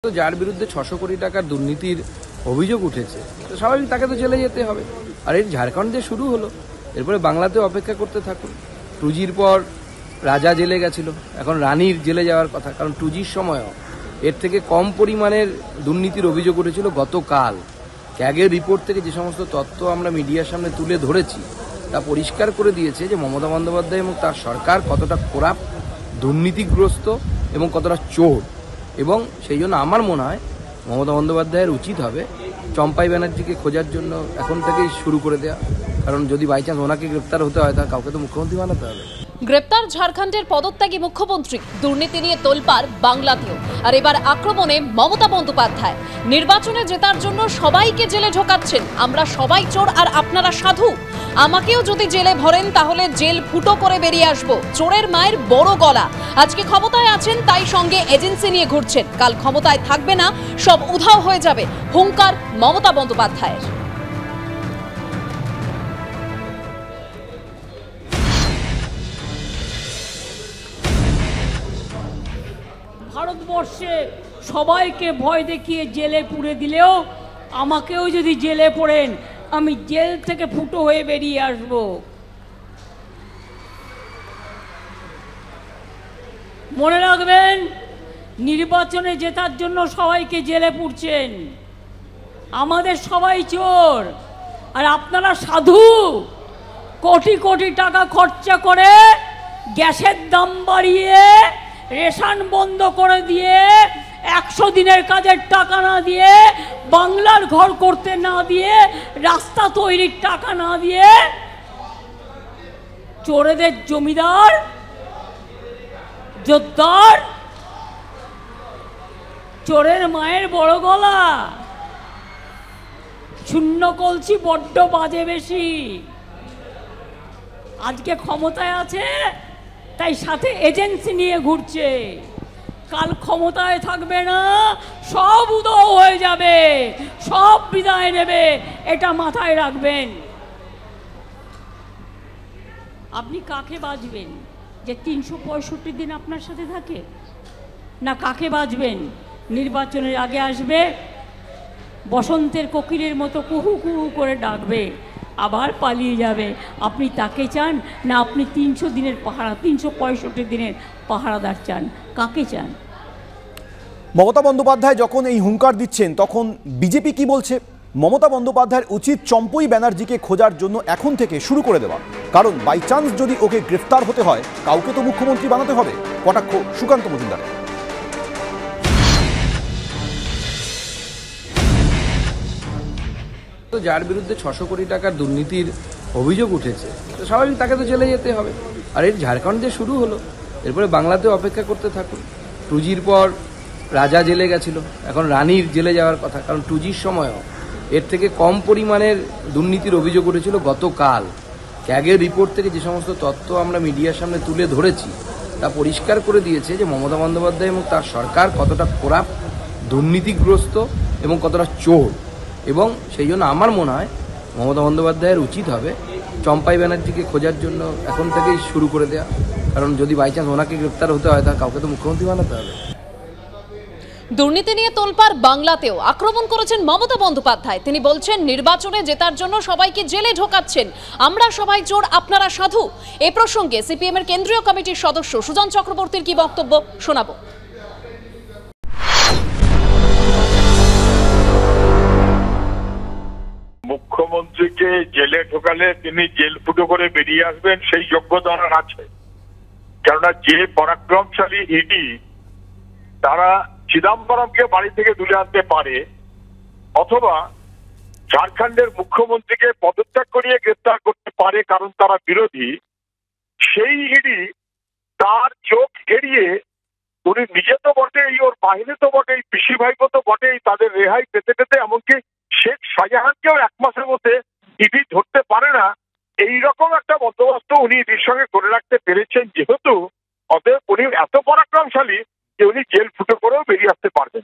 যার বিরুদ্ধে 600 কোটি টাকার দুর্নীতির অভিযোগ উঠেছে তো স্বাভাবিক তাকে তো জেলে যেতে হবে। আর এর ঝাড়খণ্ড দিয়ে শুরু হলো, এরপরে বাংলাতেও অপেক্ষা করতে থাকুন। 2Gর পর রাজা জেলে গেছিল, এখন রানীর জেলে যাওয়ার কথা, কারণ 2Gর সময়ও এর থেকে কম পরিমাণের দুর্নীতির অভিযোগ উঠেছিল গতকাল। ক্যাগের রিপোর্ট থেকে যে সমস্ত তথ্য আমরা মিডিয়ার সামনে তুলে ধরেছি তা পরিষ্কার করে দিয়েছে যে মমতা বন্দ্যোপাধ্যায় এবং তার সরকার কতটা খারাপ, দুর্নীতিগ্রস্ত এবং কতটা চোর। এবং সেই জন্য আমার মনে হয় মমতা বন্দ্যোপাধ্যায়ের উচিত হবে চম্পাই ব্যানার্জিকে খোঁজার জন্য এখন থেকেই শুরু করে দেওয়া, কারণ যদি বাই চান্স ওনাকে গ্রেপ্তার হতে হয় তাহলে কাউকে তো মুখ্যমন্ত্রী বানাতে হবে। গ্রেপ্তার ঝাড়খণ্ডের পদত্যাগী মুখ্যমন্ত্রী, দুর্নীতি নিয়ে তোলপাড় বাংলাতেও। আর এবার আক্রমণে মমতা বন্দ্যোপাধ্যায়। নির্বাচনে জেতার জন্য সবাইকে জেলে ঢোকাচ্ছেন, আমরা সবাই চোর আর আপনারা সাধু। আমাকেও যদি জেলে ভরেন তাহলে জেল ফুটো করে বেরিয়ে আসবো। চোরের মায়ের বড় গলা। আজকে ক্ষমতায় আছেন তাই সঙ্গে এজেন্সি নিয়ে ঘুরছেন, কাল ক্ষমতায় থাকবে না, সব উধাও হয়ে যাবে। হুঙ্কার মমতা বন্দ্যোপাধ্যায়ের। ভারতবর্ষে সবাইকে ভয় দেখিয়ে জেলে পুরে দিলেও আমাকেও যদি জেলে পড়েন আমি জেল থেকে ফুটো হয়ে বেরিয়ে আসব। মনে রাখবেন, নির্বাচনে জেতার জন্য সবাইকে জেলে পুরছেন, আমাদের সবাই চোর আর আপনারা সাধু। কোটি কোটি টাকা খরচা করে গ্যাসের দাম বাড়িয়ে, রেশন বন্ধ করে দিয়ে, 100 দিনের কাজের টাকা না দিয়ে, বাংলার ঘর করতে না দিয়ে, রাস্তা তৈরির টাকা না দিয়ে চোরেদের জমিদার, জোরদার, চোরের মায়ের বড় গলা, শূন্য কলসি বড্ড বাজে বেশি। আজকে ক্ষমতায় আছে তাই সাথে এজেন্সি নিয়ে ঘুরছে, কাল ক্ষমতায় থাকবে না, সব উধাও হয়ে যাবে, সব বিদায় নেবে, এটা মাথায় রাখবেন। আপনি কাকে বাঁচবেন যে 365 দিন আপনার সাথে থাকে? না কাকে বাঁচবেন নির্বাচনের আগে আসবে, বসন্তের কোকিলের মতো কুহু কুহু করে ডাকবে, আবার পালিয়ে যাবে? আপনি তাকে চান না আপনি 300 দিনের পাহারা, 365 দিনের পাহারাদার চান? কাকে চান? মমতা বন্দ্যোপাধ্যায় যখন এই হুঙ্কার দিচ্ছেন তখন বিজেপি কি বলছে? মমতা বন্দ্যোপাধ্যায়ের উচিত চম্পই ব্যানার্জিকে খোঁজার জন্য এখন থেকে শুরু করে দেওয়া, কারণ বাই চান্স যদি ওকে গ্রেফতার হতে হয় কাউকে তো মুখ্যমন্ত্রী বানাতে হবে। কটাক্ষ সুকান্ত মজুমদার। তো যার বিরুদ্ধে 600 কোটি টাকার দুর্নীতির অভিযোগ উঠেছে তো স্বাভাবিক তাকে তো জেলে যেতে হবে। আর এর ঝাড়খণ্ড দিয়ে শুরু হলো, এরপরে বাংলাতেও অপেক্ষা করতে থাকুন। 2Gর পর রাজা জেলে গেছিল, এখন রানীর জেলে যাওয়ার কথা, কারণ 2Gর সময়ও এর থেকে কম পরিমাণের দুর্নীতির অভিযোগ উঠেছিল গতকাল। ক্যাগের রিপোর্ট থেকে যে সমস্ত তথ্য আমরা মিডিয়ার সামনে তুলে ধরেছি তা পরিষ্কার করে দিয়েছে যে মমতা বন্দ্যোপাধ্যায় এবং তার সরকার কতটা খারাপ, দুর্নীতিগ্রস্ত এবং কতটা চোর। এবং সেই জন্য আমার মনে হয় মমতা বন্দ্যোপাধ্যায়ের উচিত হবে চম্পাই ব্যানার্জিকে খোঁজার জন্য এখন থেকেই শুরু করে দেওয়া, কারণ যদি বাই চান্স ওনাকে গ্রেপ্তার হতে হয় তাহলে কাউকে তো মুখ্যমন্ত্রী বানাতে হবে। দুর্নীতি নিয়ে তোলপাড় বাংলাতেও। আক্রমণ করেছেন মমতা বন্দ্যোপাধ্যায়। তিনি বলছেন নির্বাচনে জেতার জন্য সবাইকে জেলে ঢোকাচ্ছেন, আমরা সবাই চোর আপনারা সাধু। এ প্রসঙ্গে সিপিএম এর কেন্দ্রীয় কমিটির সদস্য সুজন চক্রবর্তীর কি বক্তব্য শোনাবো। মুখ্যমন্ত্রীকে জেলে ঢোকালে তিনি জেল ফুটো করে বেরিয়ে আসবেন সেই যোগ্যতা ওনার আছে। কেননা যে পরাক্রমশালী ইডি তারা চিদম্বরমকে বাড়ি থেকে তুলে আনতে পারে, অথবা ঝাড়খণ্ডের মুখ্যমন্ত্রীকে পদত্যাগ করিয়ে গ্রেপ্তার করতে পারে কারণ তারা বিরোধী, সেই ইডি তার চোখ এড়িয়ে, উনি নিজে তো বটেই, ওর বাহিনী তো বটেই, পিসি ভাইপো তো বটেই, তাদের রেহাই পেতে পেতে এমনকি শেখ শাহজাহানকেও 1 মাসের মধ্যে ইডি ধরতে পারে না, এইরকম একটা বন্দোবস্ত উনি ইডির সঙ্গে করে রাখতে পেরেছেন। যেহেতু অতএব উনি এত পরাক্রমশালী যে উনি জেল ফুটো করেও বেরিয়ে আসতে পারবেন।